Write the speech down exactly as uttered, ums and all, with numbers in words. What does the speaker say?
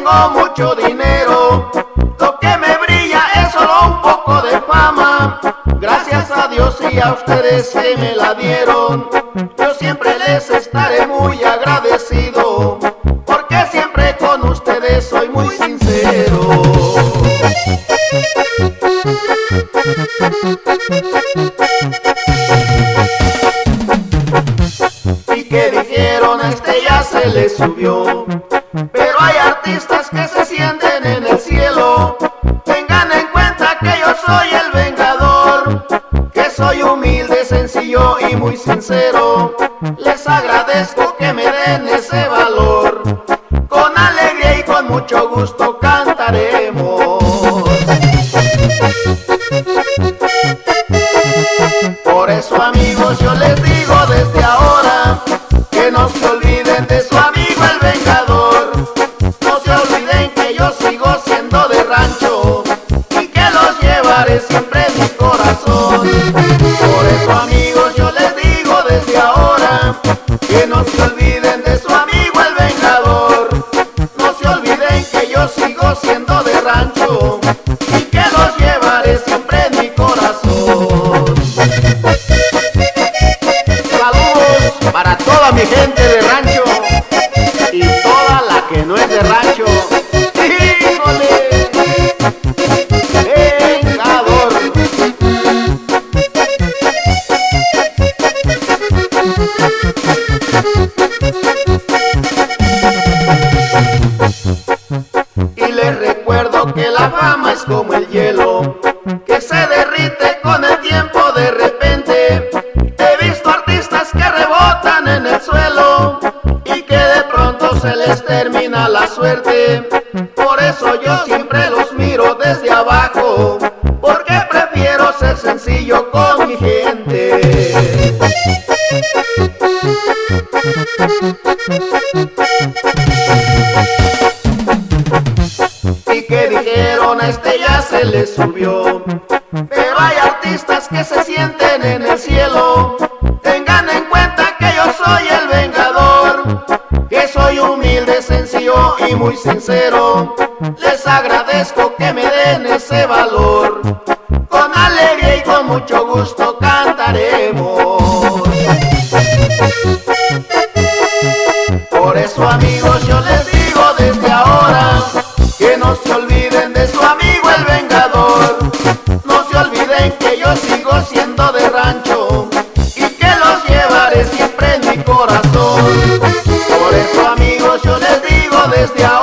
tengo mucho dinero, lo que me brilla es solo un poco de fama. Gracias a Dios y a ustedes que me la dieron, yo siempre les estaré muy agradecido, porque siempre con ustedes soy muy sincero. Y que dijeron a este ya se le subió, pero hay artistas que se sienten en el cielo. Tengan en cuenta que yo soy el vengador, que soy humilde, sencillo y muy sincero. Les agradezco que me den ese valor, con alegría y con mucho gusto cantaremos. Por eso, amigos, yo les digo desde ahora que no se olviden de su amigo el vengador. No se olviden que yo sigo siendo de rancho y que los llevaré siempre en mi corazón. Por eso, amigos, yo les digo desde ahora que no se olviden de su amigo el vengador. No se olviden que yo sigo siendo de rancho y que los llevaré siempre en mi corazón. Saludos para toda mi gente de rancho y toda la que no es de rancho. ¡Híjole! ¡Vengador! Y les recuerdo que la fama es como el hielo, que se derrite con el tiempo de repente. He visto artistas que rebotan en el suelo y que de pronto se les termina la suerte. Por eso yo siempre los miro desde abajo, porque prefiero ser sencillo con mi gente. Y que dijeron a este ya se le subió, pero hay artistas que se sienten en el cielo. Tengan en cuenta que yo soy el vengador, que soy humilde, sencillo y muy sincero. Les agradezco que me den ese valor, con alegría y con mucho gusto cantaremos. Por eso, amigos, yo les digo desde ahora que no se olviden de su amigo el vengador. No se olviden que yo sigo siendo de rancho y que los llevaré siempre en mi corazón. Por eso, amigos, yo les digo desde ahora